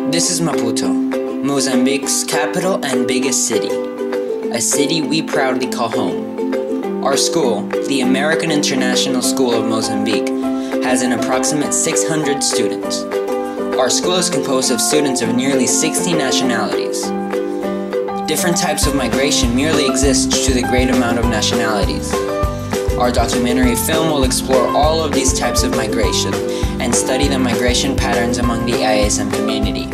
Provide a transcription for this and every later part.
This is Maputo, Mozambique's capital and biggest city, a city we proudly call home. Our school, the American International School of Mozambique, has an approximate 600 students. Our school is composed of students of nearly 60 nationalities. Different types of migration merely exist due to the great amount of nationalities. Our documentary film will explore all of these types of migration and study the migration patterns among the IASM community.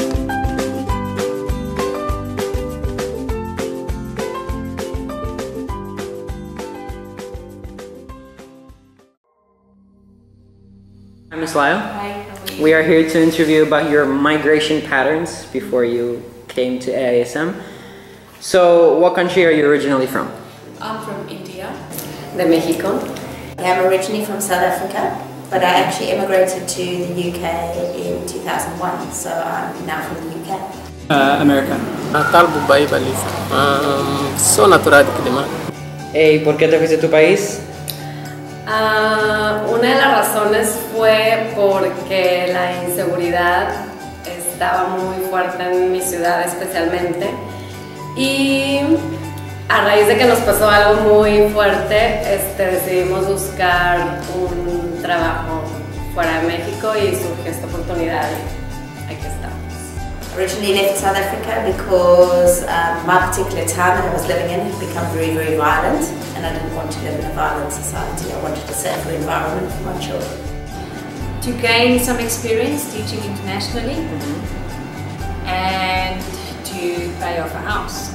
Hi, Ms. Lyle. Hi, how are you? We are here to interview about your migration patterns before you came to AISM. So, what country are you originally from? I'm from India. De Mexico. I'm originally from South Africa, but I actually immigrated to the UK in 2001, so I'm now from the UK. America. Calvo Bahia Balista. Sou natural de Quilima. ¿Y por qué te fuiste a tu país? Una de las razones fue porque la inseguridad estaba muy fuerte en mi ciudad especialmente, y a raíz de que nos pasó algo muy fuerte, decidimos buscar un trabajo fuera de México y surgió esta oportunidad y aquí estamos. Originally left South Africa because my particular town that I was living in had become very, very violent, and I didn't want to live in a violent society. I wanted a safer environment for my children. To gain some experience teaching internationally and to pay off a house.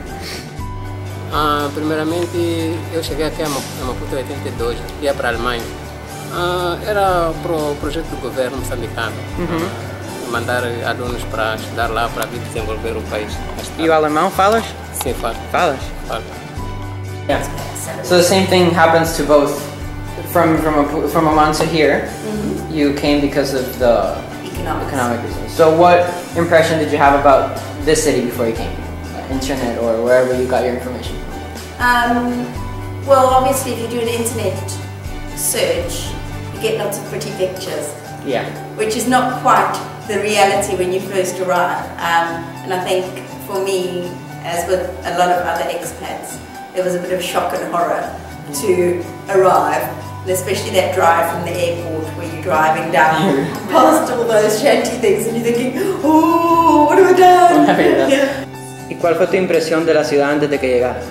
Primeiramente, eu cheguei aqui a Maputo em 82, ia para a Alemanha. Era para o projeto do governo moçambicano, mandar alunos para estudar lá, para vir desenvolver o país. E o alemão falas? Sim, falo. Falas? Falo. Yeah. So the same thing happens to both. From Oman to here, you came because of the economic reasons. So what impression did you have about this city before you came? Internet or wherever you got your information? Well, obviously, if you do an internet search, you get lots of pretty pictures. Yeah. Which is not quite the reality when you first arrive. And I think for me, as with a lot of other expats, there was a bit of shock and horror to arrive, and especially that drive from the airport where you're driving down past all those shanty things and you're thinking, oh, what have I done? Yeah. ¿Y cuál fue tu impresión de la ciudad antes de que llegaras?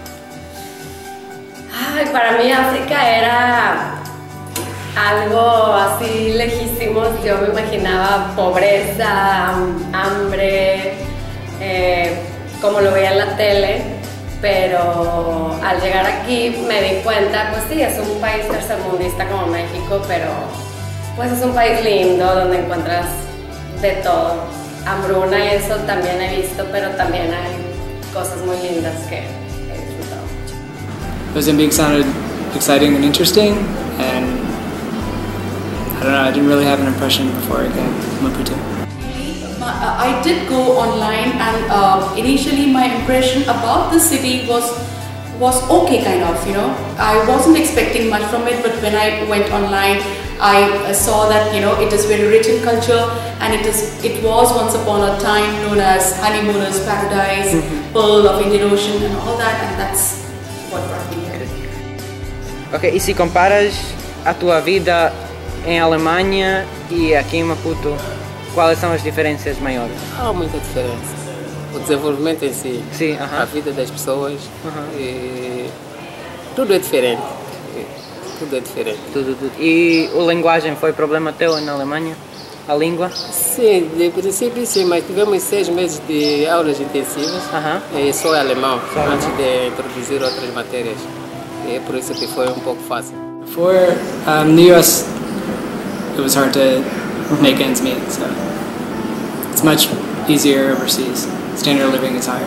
Ay, para mí África era algo así lejísimo. Yo me imaginaba pobreza, hambre, como lo veía en la tele, pero al llegar aquí me di cuenta, pues sí, es un país tercermundista como México, pero pues es un país lindo donde encuentras de todo. Hambruna y eso también he visto, pero también hay cosas muy lindas que he disfrutado mucho. Mozambique sounded exciting and interesting, and I don't know, I didn't really have an impression before I came to Maputo. I did go online, and initially my impression about the city was okay, kind of, you know. I wasn't expecting much from it, but when I went online, I saw that, you know, it is very rich in culture, and it was once upon a time known as honeymooners paradise, pearl of Indian Ocean and all that, and that's what brought me here. Ok, y si comparas a tua vida em Alemanha e aqui em Maputo, quais são as diferenças maiores? Há muita diferença. O desenvolvimento em si, Sim, a vida das pessoas, e tudo é diferente. Tudo é diferente. Tudo. E a linguagem foi problema teu na Alemanha? A língua? Sim, de princípio sim, mas tivemos 6 meses de aulas intensivas e só alemão, antes de introduzir outras matérias. E é por isso que foi um pouco fácil. Before the US, it was hard to make ends meet, so it's much easier overseas. Standard of living is higher.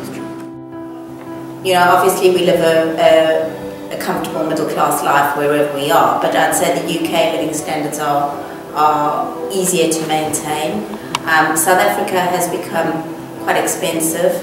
You know, obviously we live a comfortable middle class life wherever we are, but I'd say the UK living standards are easier to maintain. South Africa has become quite expensive,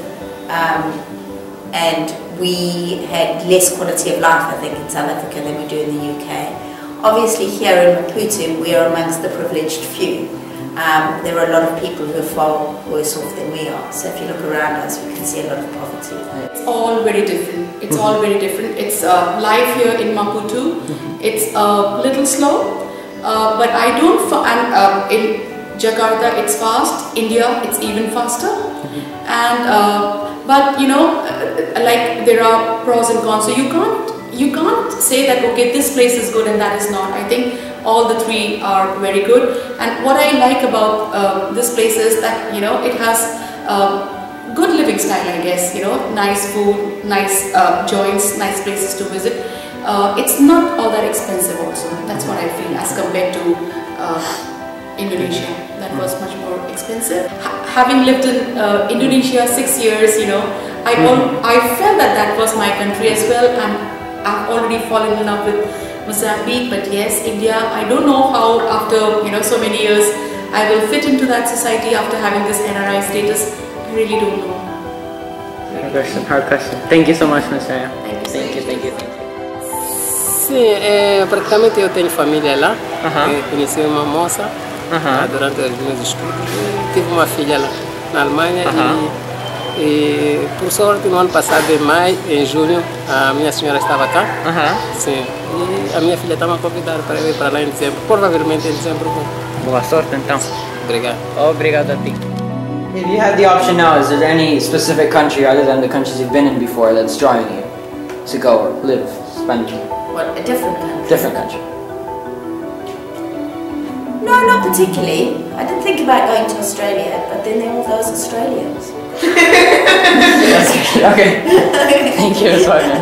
and we had less quality of life, I think, in South Africa than we do in the UK. Obviously here in Maputo we are amongst the privileged few, there are a lot of people who are far worse off than we are. So if you look around us, we can see a lot of poverty. It's all very different. It's all very different. It's life here in Maputo. It's a little slow, but I don't. In Jakarta, it's fast. India, it's even faster. And but you know, like there are pros and cons. So you can't say that okay, this place is good and that is not. I think all the three are very good. And what I like about this place is that you know it has good living style. I guess you know, nice food, nice joints, nice places to visit. It's not all that expensive also. That's what I feel as compared to Indonesia. That was much more expensive. Having lived in Indonesia 6 years, you know, I felt that was my country as well, and I've already fallen in love with Mozambique. But yes, India, I don't know how after you know so many years I will fit into that society after having this NRI status. I really don't know. Hard question. Thank you so much, Ms. Raya. Thank you. Thank you. Sim, praticamente eu tenho família lá. Conheci uma moça durante os meus estudos. Tive uma filha lá na Alemanha e por sorte no ano passado, em junho, a minha senhora estava cá. Sim, e a minha filha estava convidada para ir para lá em dezembro. Provavelmente em dezembro vou. Boa sorte então. Obrigado. Obrigado a ti. If you had the option now, is there any specific country other than the countries you've been in before that's drawing you to go or live, spend? What, a different country? Different country. No, not particularly. I did think about going to Australia, but then there are all those Australians. Okay. Thank you, Sonia.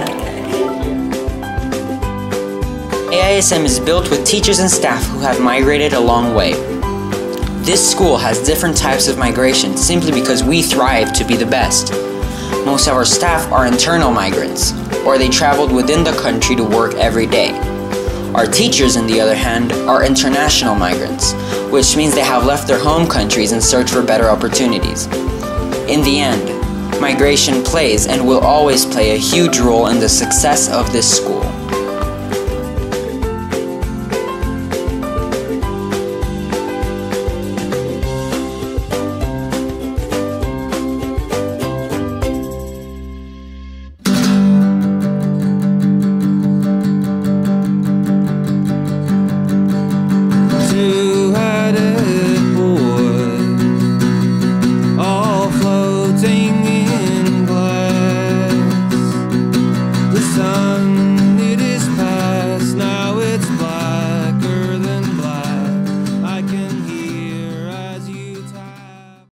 AISM is built with teachers and staff who have migrated a long way. This school has different types of migration simply because we thrive to be the best. Most of our staff are internal migrants, or they traveled within the country to work every day. Our teachers, on the other hand, are international migrants, which means they have left their home countries in search for better opportunities. In the end, migration plays and will always play a huge role in the success of this school.